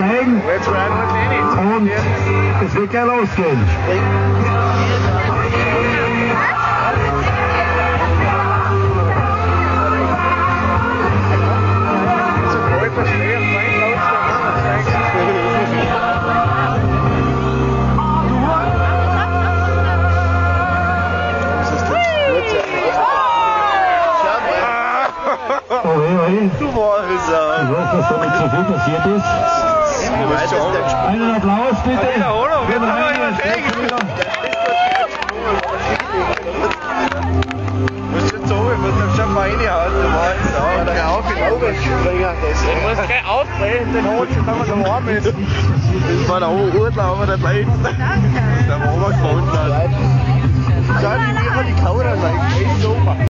dahin und es wird gleich losgehen. Du warst ich weiß, dass damit so viel passiert ist. Einen Applaus bitte. Für den Heiligen Streckenspieler. Du musst jetzt so, ich muss dann schon mal reinhauen. Du warst da. Der auf in den oben springen. Den musst du gleich aufdrehen, den holst du, wenn man so warm ist. Das war der Urlauber, der Leid. Der war obergefahren. Schau, wie wir die Kauder, like, so